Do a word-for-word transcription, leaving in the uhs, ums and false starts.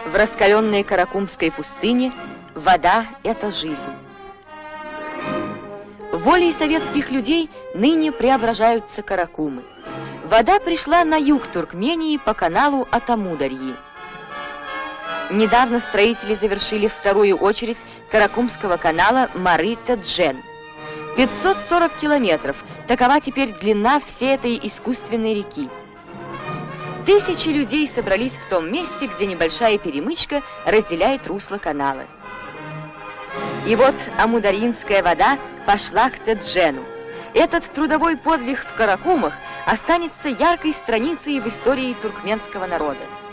В раскаленной Каракумской пустыне вода – это жизнь. Волей советских людей ныне преображаются Каракумы. Вода пришла на юг Туркмении по каналу от Амударьи. Недавно строители завершили вторую очередь Каракумского канала Мары-Теджен. пятьсот сорок километров – такова теперь длина всей этой искусственной реки. Тысячи людей собрались в том месте, где небольшая перемычка разделяет русло канала. И вот амударьинская вода пошла к Теджену. Этот трудовой подвиг в Каракумах останется яркой страницей в истории туркменского народа.